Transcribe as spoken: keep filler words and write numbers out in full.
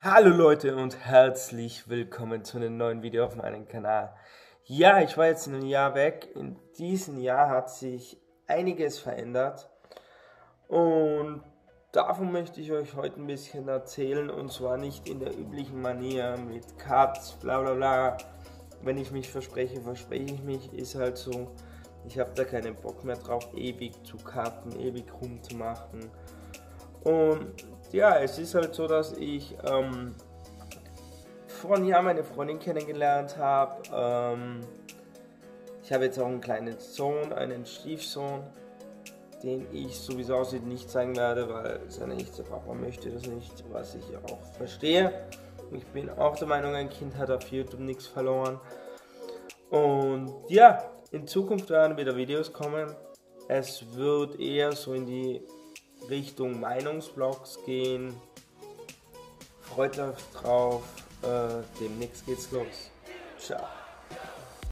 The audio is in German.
Hallo Leute und herzlich willkommen zu einem neuen Video auf meinem Kanal. Ja, ich war jetzt ein Jahr weg. In diesem Jahr hat sich einiges verändert und davon möchte ich euch heute ein bisschen erzählen, und zwar nicht in der üblichen Manier mit Cuts, bla bla bla. Wenn ich mich verspreche, verspreche ich mich, ist halt so. Ich habe da keinen Bock mehr drauf, ewig zu cutten, ewig rumzumachen. Und ja, es ist halt so, dass ich ähm, vor einem Jahr meine Freundin kennengelernt habe. Ähm, ich habe jetzt auch einen kleinen Sohn, einen Stiefsohn, den ich sowieso aussieht nicht zeigen werde, weil sein echter Papa möchte das nicht, was ich auch verstehe. Ich bin auch der Meinung, ein Kind hat auf YouTube nichts verloren. Und ja, in Zukunft werden wieder Videos kommen. Es wird eher so in die Richtung Meinungsvlogs gehen. Freut euch drauf. Äh, demnächst geht's los. Ciao.